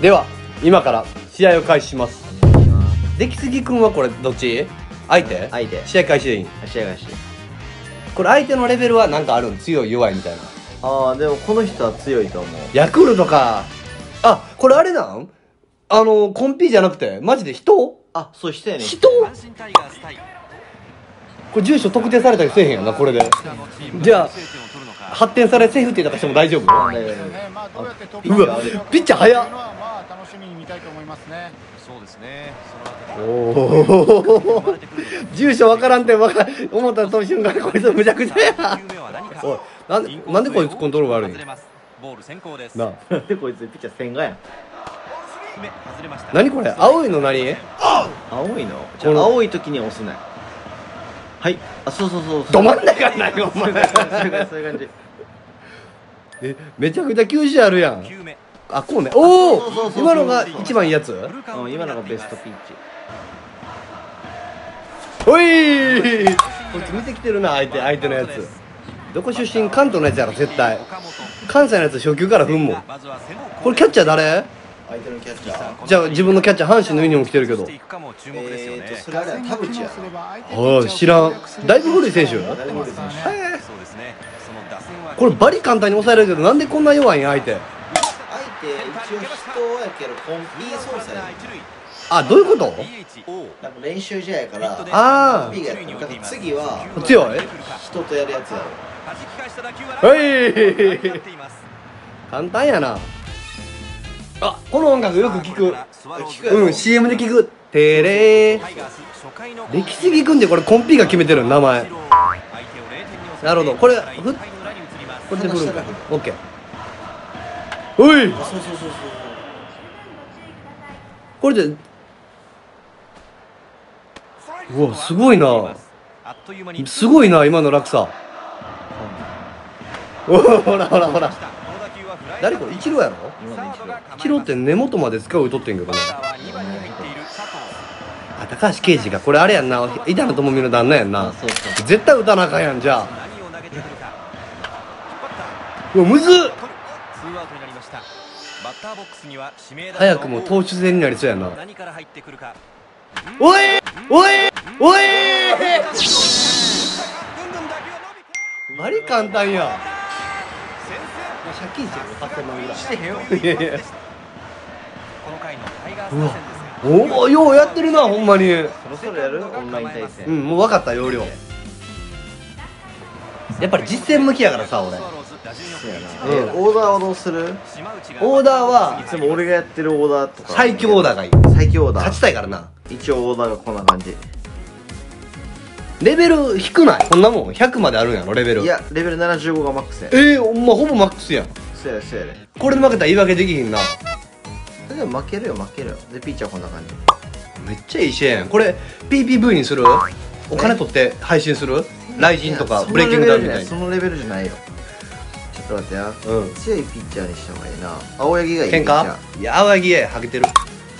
では今から試合を開始します。出来すぎくんはこれどっち？相手？ 相手。 試合開始でいい？ 試合開始。 これ相手のレベルは何かあるん？強い弱いみたいな。 ああ、でもこの人は強いと思う。 ヤクルトか。あ、これあれなん？コンピじゃなくてマジで人？ あ、そう人やね。 人？これ住所特定されたりせえへんやんな、これで。じゃあ発展されセーフって言ったとしても大丈夫？うわ、ピッチャー早っ。 楽しみに見たいと思いますね。そうですね。 おお。住所わからんって思った瞬間こいつむちゃくちゃや。おい、なんでこいつコントロール悪い？なあ、 なんでこいつピッチャー千賀やん。 何これ？青いの何？ 青いの？じゃあ青い時に押すね。はい。あ、そう。 ど真ん中ないよお前。 そういう感じ。 めちゃくちゃ球種あるやん。あ、こうね。おお、今のが一番いいやつ？ 今のがベストピッチ。 おい、こいつ見てきてるな、相手のやつ。どこ出身？関東のやつやろ絶対。関西のやつ初球から踏んもん。これキャッチャー誰？ 相手のキャッチャー。 じゃあ自分のキャッチャー阪神のユニフォーム着てるけど。 それあれは田淵や。 ああ、知らん。だいぶ古い選手。これバリ簡単に抑えられるけど、なんでこんな弱いん相手？ 相手一応人やけどコンピー操作や。 あ、どういうこと？ なんか練習試合やから。 ああ。 コンピーがやったから次は強い？ 人とやるやつやはろ。 い。簡単やな。あ、この音楽よく聞く。うん、CM で聞く。てれー。出来すぎくんでこれコンピが決めてる名前。なるほど。これで振るんか。オッケー。おい。 そう。 これで。うわ、すごいな。すごいな、今の落差。ほら。誰これ？イチローやろ？イチローって根元まで使うとってんけどね。あ、高橋奎二がこれあれやんな、板野友美の旦那やんな。絶対打たなあかんやん。じゃあうわ、むずっ。早くも投手戦になりそうやな。おいバリ簡単や。借金してるよ、8000万ぐらい。してへんよ。いや。おお、ようやってるな、ほんまに。 そろそろやる？オンライン対戦。 うん、もう分かった、要領。やっぱり実践向きやからさ、俺。 そうやな。オーダーはどうする？ オーダーはいつも俺がやってるオーダーとか。 最強オーダーがいい。 最強オーダー。 勝ちたいからな。 一応オーダーがこんな感じ。 レベル低ない？こんなもん100まであるんやろ、レベル。 いや、レベル75がマックスや。 ほんまほぼマックスやん。 そうやね。 これで負けたら言い訳できひんな。 でも負けるよ。で、ピッチャーこんな感じ。 めっちゃいい試合やん。これ PPV にする？お金取って配信する？ライジンとかブレイキングダウンみたいに。 そのレベルじゃないよ。ちょっと待ってや。 うん。 強いピッチャーにした方がいいな。青柳がいい。 喧嘩？いや、青柳はげてる。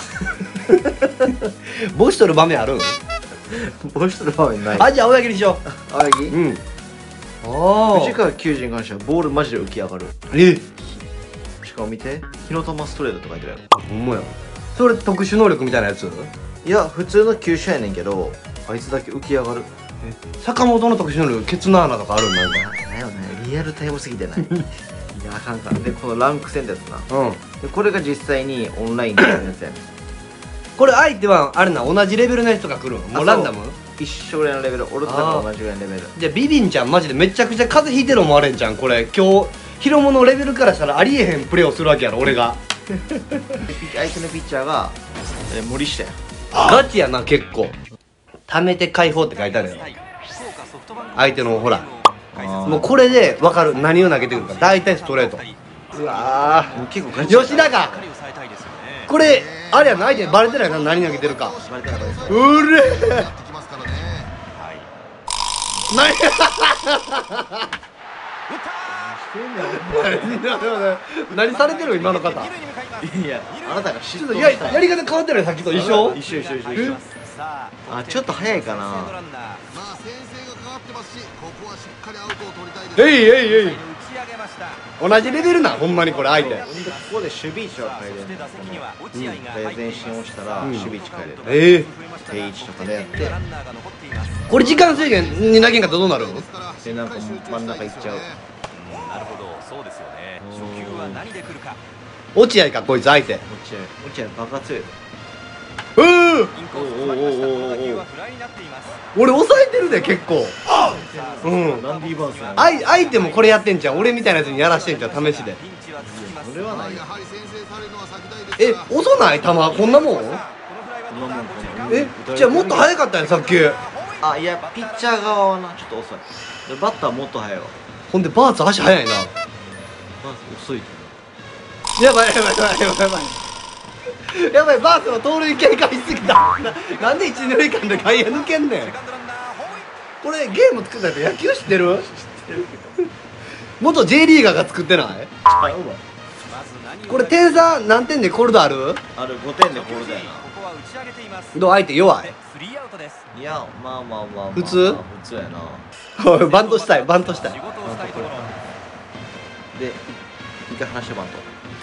帽子取る場面あるん？ 帽子取る場面ない。 あ、じゃあ青柳にしよう。青柳？ うん。ああ。 藤川球児に関してはボールマジで浮き上がる。しかも見て、火の玉ストレートって書いてあるやろ。 ほんまや。それ特殊能力みたいなやつ？ いや、普通の球種やねんけど、あいつだけ浮き上がる。 坂本の特殊能力、ケツの穴とかあるん？なんかだよね、リアルタイムすぎてない。いや、あかんかんで、このランク戦ってやつな。 うん。 で、これが実際にオンラインでやるやつやねん。 これ相手はあれな、同じレベルの人が来るん？もうランダム？ 一緒ぐらいのレベル。俺とか同じぐらいのレベル。 じゃあビビンちゃんマジでめちゃくちゃ風邪ひいてる思われんじゃん。これ今日ヒロモのレベルからしたらありえへんプレーをするわけやろ、俺が。 相手のピッチャーが森下や。 ガチやな、結構。貯めて解放って書いてあるやろ、相手の。ほらもうこれで分かる、何を投げてくるか。大体ストレート。うわー、 結構ガチ。 吉田か。これあれやな、相手バレてないな、何投げてるか。 バレてなかったです。 うれー。何されてる今の方。 いや、あなたが知ちょっとやり方変わってるよ、さっきと一緒。 一緒。あ、ちょっと早いかな。 えい。 同じレベルなほんまにこれ相手。 ここで守備位置は変えれる。前進をしたら守備位置変えれる。定位置とかでやって、 これ時間制限に投げんかったらどうなる？ でなんか真ん中行っちゃう。 なるほど、そうですよね。初球は何で来るか。 落合かこいつ相手。 落合爆発強い。 うーインコース詰まりました。この打球はフライになっています。 俺抑えてるで結構。うん。 ランディバースや。 相手もこれやってんじゃん。俺みたいなやつにやらしてんじゃん試しで。 ピンチは続きます。 それはないよ。 遅ない球こんなもん？じゃあもっと速かったねさっき。 あ、いやピッチャー側はなちょっと遅い。でバッターもっと速いわ。 ほんでバーツ足速いな。 バース遅い。 やばいやばいやばいやばいやばい。やばい、バースの盗塁警戒しすぎた。なんで一二塁間で外野抜けんねん。これゲーム作ったやつ野球知ってる？元 J リーガーが作ってない？これ点差何点でコールドある？ ある5点でコールだよな。 どう相手弱い？ いやまあまあまあ普通？ 普通やな。 バントしたいバントしたい。 で一回話してバント。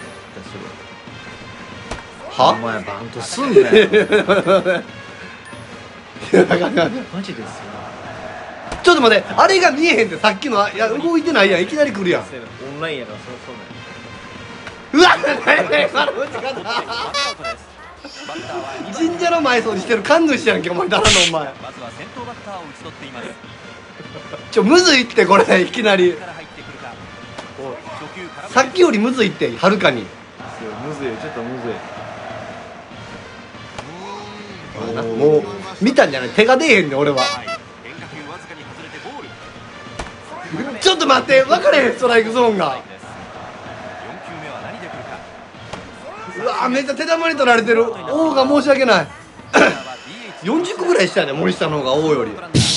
は？ お前バントすんなよ。マジですよ。 ちょっと待って、あれが見えへんってさっきの。いや動いてないやん、いきなり来るやん。 オンラインやからそううわっ何今の打ち方。神社の埋葬にしてる神主やんけお前。だらのお前。むずいってこれいきなり。さっきよりむずいってはるかに。 むずいちょっとむずい。 もう見たんじゃない？手が出えへんねん俺は。ちょっと待って、分かれへんストライクゾーンが。うわめっちゃ手玉に取られてる。王が申し訳ない。40個ぐらいしたよね森下の方が王より。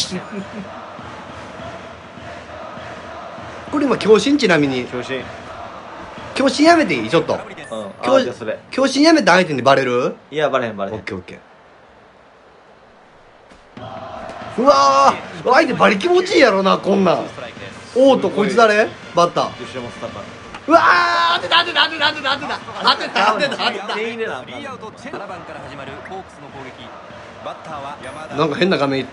これ今強振ちなみに。強振やめていい？ちょっと強振やめて相手にバレる？ いやバレへんバレへん。 オッケーオッケー。うわー相手バリ気持ちいいやろなこんなん。王とこいつ誰？バッター。うわー当てた当てた当てた当てた当てた当てた当てた当てた。なんか変な画面いった。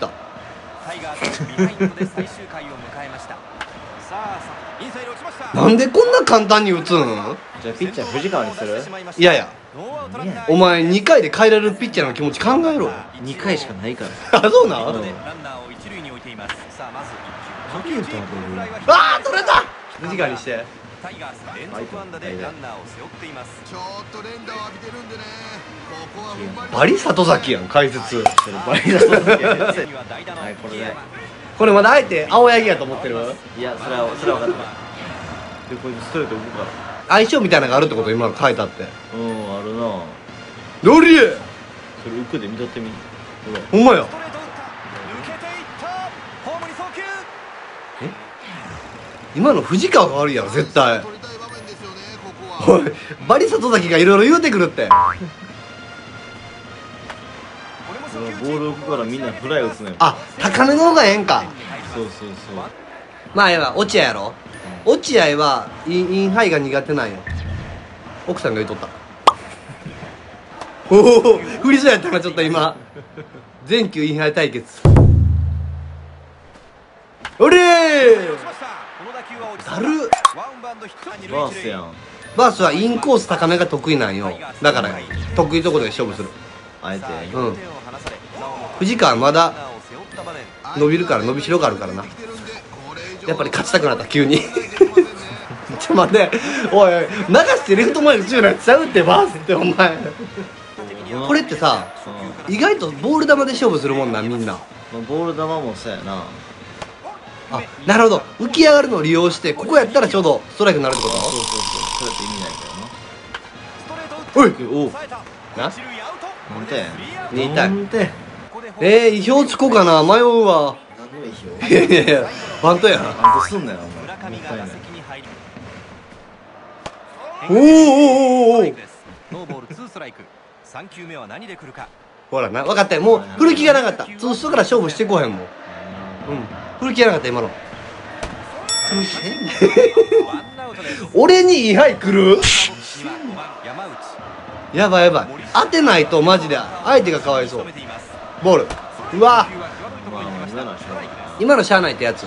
なんでこんな簡単に打つん？ じゃあピッチャー藤川にする？ いやいやお前2回で変えられるピッチャーの気持ち考えろ。 2回しかないから。 あそうなん？あー取れた。藤川にして。バリ里崎やん解説。 バリ里崎やん。はいこれで。 これまだあえて青柳やと思ってる？ いやそれは分かった。でこれストレート動くから。 相性みたいなのがあるってこと今の書いてあって。 あるな。 ロリエ。 それ浮くで見とってみ。 ほんまや。今の藤川が悪いやろ絶対。おいバリ里崎がいろいろ言うてくるって。 ボール浮くからみんなフライ打つねん。 あ高めの方がええんか。 そうそうそう。 まあええわ落合やろ。落合はインハイが苦手なんよ。奥さんが言うとった。おお振りそうやったなちょっと今。全球インハイ対決。おれーだる。 バースやん。 バースはインコース高めが得意なんよ。だから得意ところで勝負する。 あえて。 うん藤川まだ伸びるから伸びしろがあるからな。やっぱり勝ちたくなった急に。ちょ待っておいおい流してレフト前打つようなやつちゃうってバースってお前。これってさ意外とボール球で勝負するもんなみんな。 ボール球もそうやな。 あなるほど浮き上がるのを利用してここやったらちょうどストライクになるってこと？ そうそうそうそれって意味ないけどな。 おいおななんて 2対なんて意表つこうかな迷うわ。いやいやいやバントやな。 バントすんなよお前。 おーおーおーおーノーボール2ストライク。3球目は何で来るか。 ほらな分かったよもう振る気がなかった。ツーストから勝負してこへんもん。うん振る気がなかった今の。 苦しい俺にイハイ来る。やばいやばい、当てないとマジで相手がかわいそう。ボール、うわ今のしゃあないってやつ。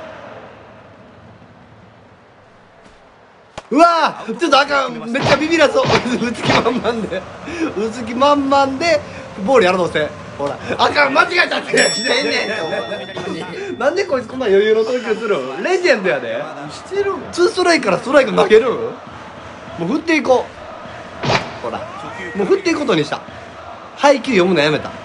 うわーちょっとあかん、めっちゃビビらそう。打つ気満々で打つ気満々でボールやろうとしてほらあかん、間違えたってしてんねんなんでこいつこんな余裕の投球するん。レジェンドやで。 してるもん。 2ストライクからストライク投げる。もう振っていこう。ほらもう振っていくことにした。配球読むのやめた。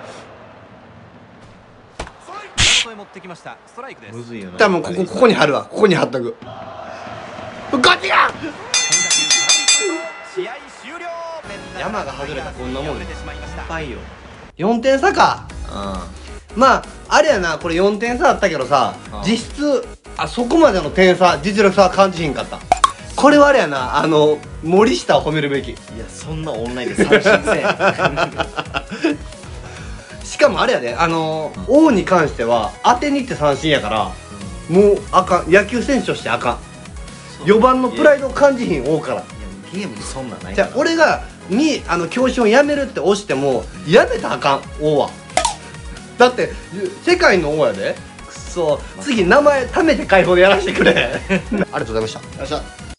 むずいよな。 多分ここに貼るわ。ここに貼っとく。こっちや。山が外れた。こんなもんでパイよ。 4点差か。まああれやな、これ4点差あったけどさ、 ああ実質そこまでの点差実力差は感じひんかった。これはあれやな、森下を褒めるべき。 いやそんなオンラインで三振せん。 しかもあれやで、王に関しては当てにいって三振やから、もうあかん、野球選手としてあかん。4番のプライドを感じひん王から。 ゲームにそんなんないじゃあ俺が教師をやめるって押してもやめたらあかん王は。だって世界の王やで。くそ、次名前貯めて解放でやらせてくれ。ありがとうございました。 よっしゃ。